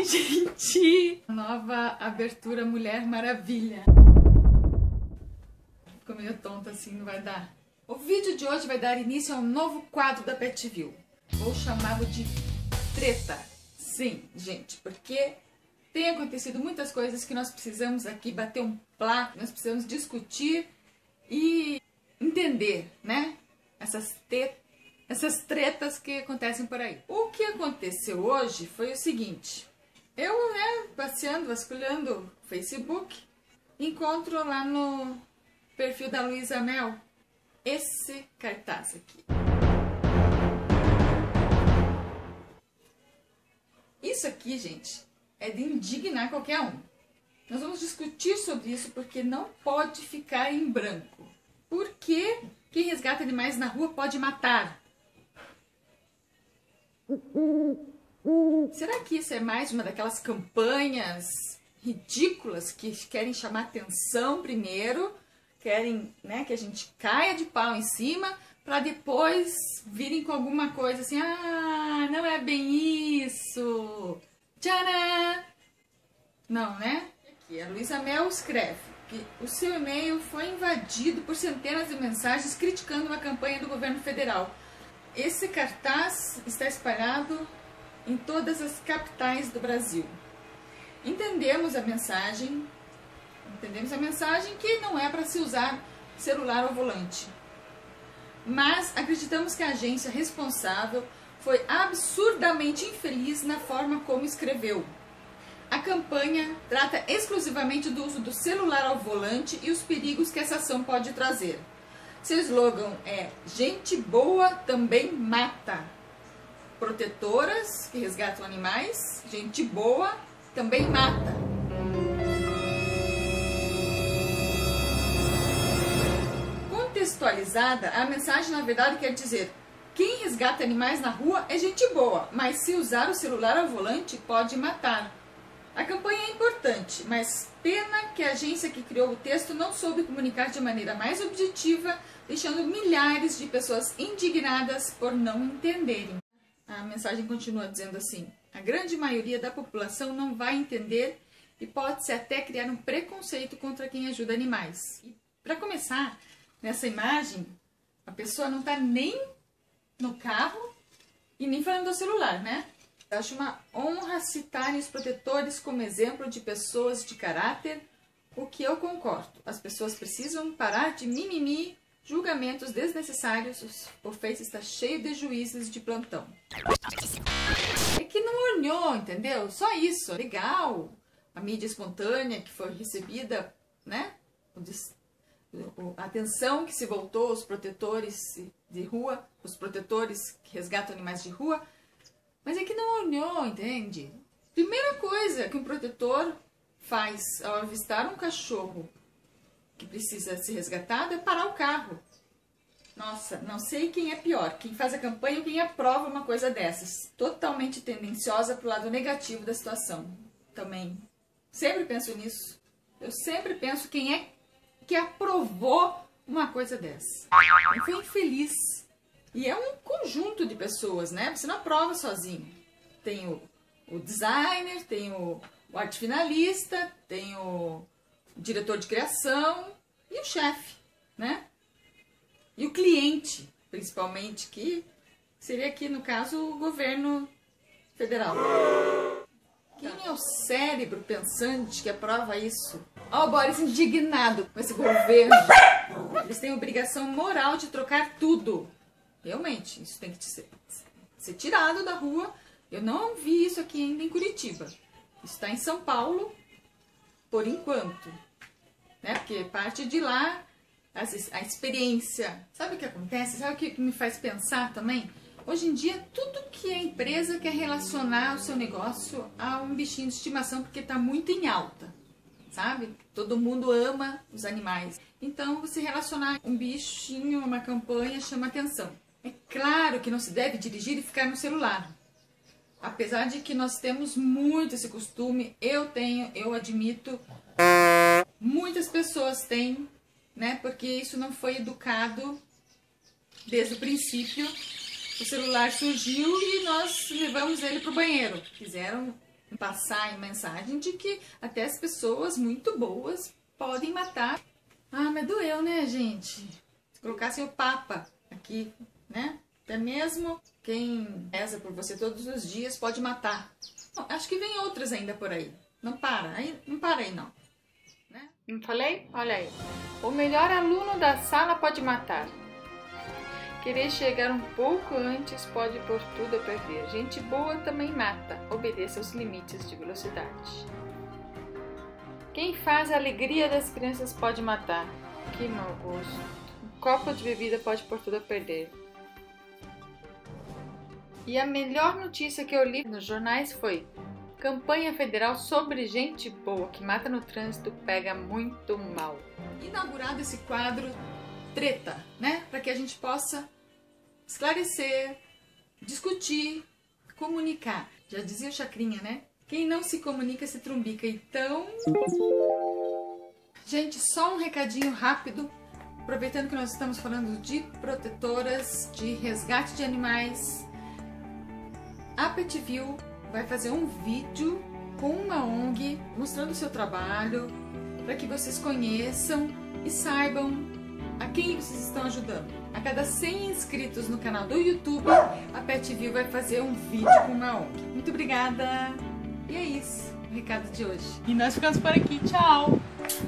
gente! Nova abertura Mulher Maravilha. Ficou meio tonta assim, não vai dar. O vídeo de hoje vai dar início a um novo quadro da PetView. Vou chamá-lo de Treta. Sim, gente, porque tem acontecido muitas coisas que nós precisamos aqui bater um plá, nós precisamos discutir e entender, né? Essas tretas que acontecem por aí. O que aconteceu hoje foi o seguinte. Eu, passeando, vasculhando o Facebook, encontro lá no perfil da Luísa Mel esse cartaz aqui. Isso aqui, gente, é de indignar qualquer um. Nós vamos discutir sobre isso porque não pode ficar em branco. Por que quem resgata animais na rua pode matar? Será que isso é mais uma daquelas campanhas ridículas que querem chamar atenção primeiro, querem, né, que a gente caia de pau em cima, para depois virem com alguma coisa assim, ah, não é bem isso, tcharam! Não, né? Aqui, a Luísa Mel escreve que o seu e-mail foi invadido por centenas de mensagens criticando uma campanha do governo federal. Esse cartaz está espalhado em todas as capitais do Brasil. Entendemos a mensagem que não é para se usar celular ao volante. Mas acreditamos que a agência responsável foi absurdamente infeliz na forma como escreveu. A campanha trata exclusivamente do uso do celular ao volante e os perigos que essa ação pode trazer. Seu slogan é "Gente boa também mata". Protetoras que resgatam animais, gente boa também mata. Contextualizada, a mensagem na verdade quer dizer: quem resgata animais na rua é gente boa, mas se usar o celular ao volante pode matar. A campanha é importante, mas pena que a agência que criou o texto não soube comunicar de maneira mais objetiva, deixando milhares de pessoas indignadas por não entenderem. A mensagem continua dizendo assim: a grande maioria da população não vai entender e pode-se até criar um preconceito contra quem ajuda animais. Para começar, nessa imagem, a pessoa não está nem no carro e nem falando do celular, né? Eu acho uma honra citarem os protetores como exemplo de pessoas de caráter, o que eu concordo. As pessoas precisam parar de mimimi, julgamentos desnecessários, o Face está cheio de juízes de plantão. É que não ornou, entendeu? Só isso, legal. A mídia espontânea que foi recebida, né? A atenção que se voltou aos protetores de rua, os protetores que resgatam animais de rua, mas é que não olhou, entende? Primeira coisa que um protetor faz ao avistar um cachorro que precisa ser resgatado é parar o carro. Nossa, não sei quem é pior, quem faz a campanha ou quem aprova uma coisa dessas. Totalmente tendenciosa para o lado negativo da situação. Também, sempre penso nisso. Eu sempre penso quem é que aprovou uma coisa dessa. Eu fui infeliz. E é um conjunto de pessoas, né? Você não aprova sozinho. Tem o designer, tem o arte finalista, tem o diretor de criação e o chefe, né? E o cliente, principalmente, que seria aqui, no caso, o governo federal. Quem é o cérebro pensante que aprova isso? Ó, o Boris indignado com esse governo. Eles têm a obrigação moral de trocar tudo. Realmente, isso tem que ser tirado da rua. Eu não vi isso aqui ainda em Curitiba. Isso está em São Paulo, por enquanto. Né? Porque parte de lá, a experiência. Sabe o que acontece? Sabe o que me faz pensar também? Hoje em dia, tudo que a empresa quer relacionar o seu negócio a um bichinho de estimação, porque está muito em alta. Sabe? Todo mundo ama os animais. Então, você relacionar um bichinho a uma campanha chama atenção. É claro que não se deve dirigir e ficar no celular. Apesar de que nós temos muito esse costume, eu admito, muitas pessoas têm, né? Porque isso não foi educado desde o princípio. O celular surgiu e nós levamos ele para o banheiro. Fizeram passar a mensagem de que até as pessoas muito boas podem matar. Ah, mas doeu, né, gente? Se colocassem o Papa aqui, né? Até mesmo quem reza por você todos os dias pode matar. Bom, acho que vem outras ainda por aí. Não para aí não. Né? Não falei? Olha aí. O melhor aluno da sala pode matar. Querer chegar um pouco antes pode pôr tudo a perder. Gente boa também mata. Obedeça aos limites de velocidade. Quem faz a alegria das crianças pode matar. Que mau gosto. Um copo de bebida pode pôr tudo a perder. E a melhor notícia que eu li nos jornais foi: campanha federal sobre gente boa que mata no trânsito pega muito mal. Inaugurado esse quadro Treta, né? Para que a gente possa esclarecer, discutir, comunicar. Já dizia o Chacrinha, né? Quem não se comunica se trumbica. Então, gente, só um recadinho rápido. Aproveitando que nós estamos falando de protetoras, de resgate de animais, a PetView vai fazer um vídeo com uma ONG mostrando o seu trabalho para que vocês conheçam e saibam a quem vocês estão ajudando. A cada 100 inscritos no canal do YouTube, a PetView vai fazer um vídeo com uma ONG. Muito obrigada! E é isso, o recado de hoje. E nós ficamos por aqui. Tchau!